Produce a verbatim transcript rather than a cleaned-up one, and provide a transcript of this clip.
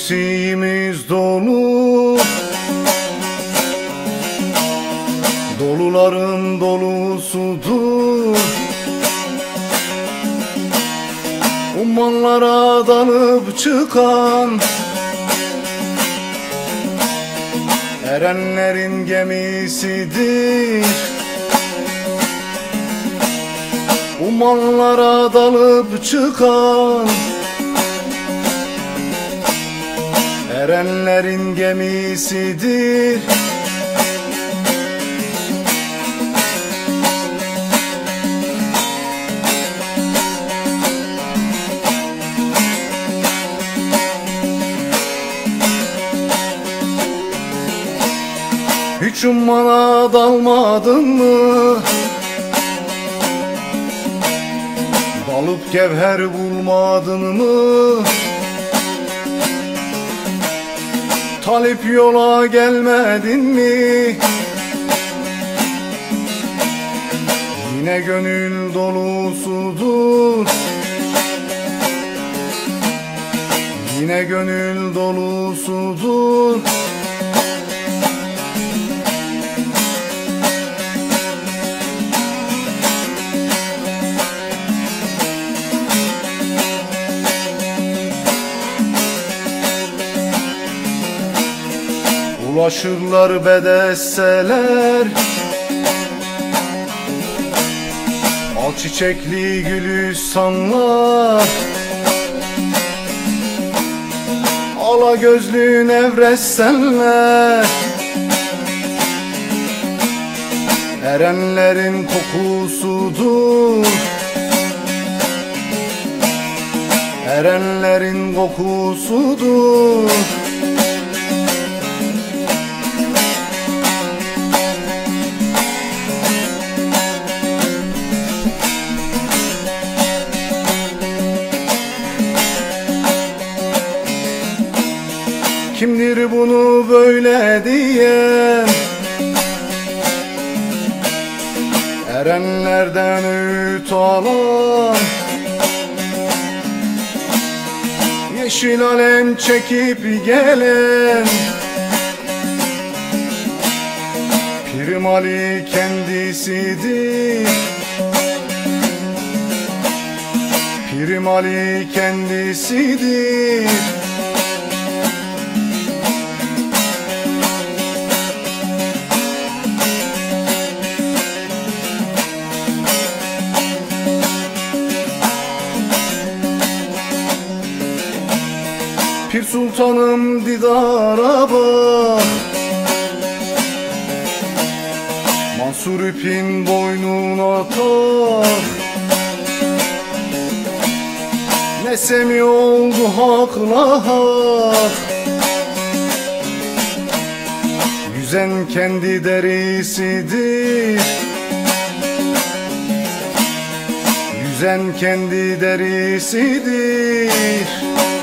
Gençliğimiz dolu, doluların dolusudur. Ummanlara dalıp çıkan erenlerin gemisidir. Ummanlara dalıp çıkan erenlerin gemisidir. Hiç ummana dalmadın mı? Dalıp gevher bulmadın mı? Talip yola gelmedin mi? Yine gönül dolusudur. Yine gönül dolusudur. Ulaşırlar bedesteler, al çiçekli gülistanlar, ala gözlü nevrestenler. Erenlerin kokusudur, erenlerin kokusudur. Kimdir bunu böyle diyen? Erenlerden öğüt alan, yeşil alem çekip gelen Pirim Ali kendisidir. Pirim Ali kendisidir. Pir Sultanım didara bak, Mansur ipin boynuna tak. Ne semi oldu hakla hak, yüzen kendi derisidir. Yüzen kendi derisidir.